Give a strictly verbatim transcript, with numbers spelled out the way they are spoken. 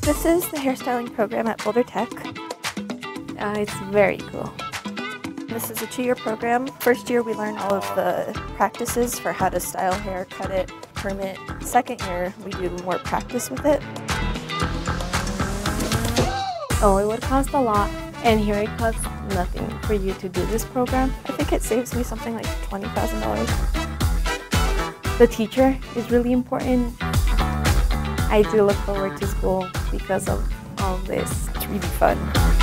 This is the hairstyling program at Boulder Tech. Uh, it's very cool. This is a two-year program. First year we learn all of the practices for how to style hair, cut it, perm it. Second year we do more practice with it. Oh, it would cost a lot, and here it costs nothing for you to do this program. I think it saves me something like twenty thousand dollars. The teacher is really important. I do look forward to school because of all this. It's really fun.